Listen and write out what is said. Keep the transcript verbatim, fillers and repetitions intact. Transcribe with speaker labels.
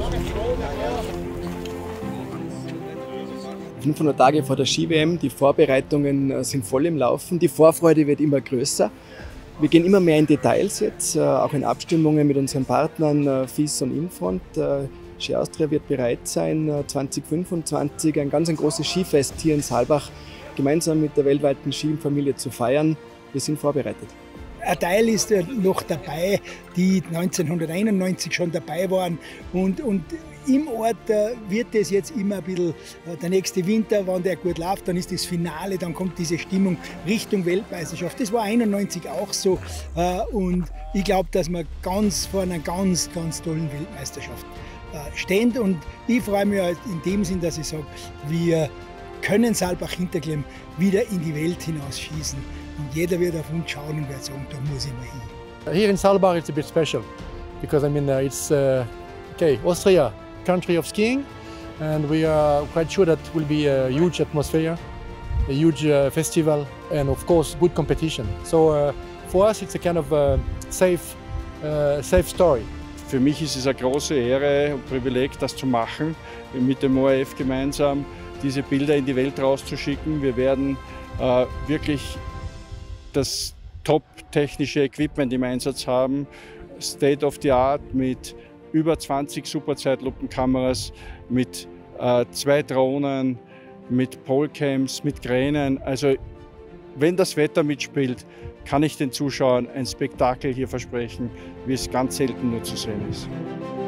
Speaker 1: fünfhundert Tage vor der Ski-W M, die Vorbereitungen sind voll im Laufen, die Vorfreude wird immer größer. Wir gehen immer mehr in Details jetzt, auch in Abstimmungen mit unseren Partnern F I S und Infront. Ski Austria wird bereit sein, zweitausendfünfundzwanzig ein ganz ein großes Skifest hier in Saalbach gemeinsam mit der weltweiten Skifamilie zu feiern. Wir sind vorbereitet.
Speaker 2: Ein Teil ist noch dabei, die neunzehnhunderteinundneunzig schon dabei waren. Und, und im Ort wird es jetzt immer ein bisschen, der nächste Winter, wenn der gut läuft, dann ist das Finale, dann kommt diese Stimmung Richtung Weltmeisterschaft. Das war einundneunzig auch so. Und ich glaube, dass wir ganz vor einer ganz, ganz tollen Weltmeisterschaft stehen. Und ich freue mich in dem Sinn, dass ich sage, wir können Saalbach-Hinterklemm wieder in die Welt hinaus schießen. Und jeder wird auf uns schauen und wird sagen, da muss ich mal hin.
Speaker 3: Here in Saalbach it's a bit special because I mean uh, it's uh, okay, Austria, country of skiing, and we are quite sure that will be a huge atmosphere, a huge uh, festival, and of course good competition. So uh, for us it's a kind of uh, safe, uh, safe story.
Speaker 4: Für mich ist es eine große Ehre und Privileg, das zu machen, mit dem O R F gemeinsam diese Bilder in die Welt rauszuschicken. Wir werden äh, wirklich das top-technische Equipment im Einsatz haben, State of the Art mit über zwanzig Superzeitlupenkameras, mit äh, zwei Drohnen, mit Polcams, mit Kränen. Also wenn das Wetter mitspielt, kann ich den Zuschauern ein Spektakel hier versprechen, wie es ganz selten nur zu sehen ist.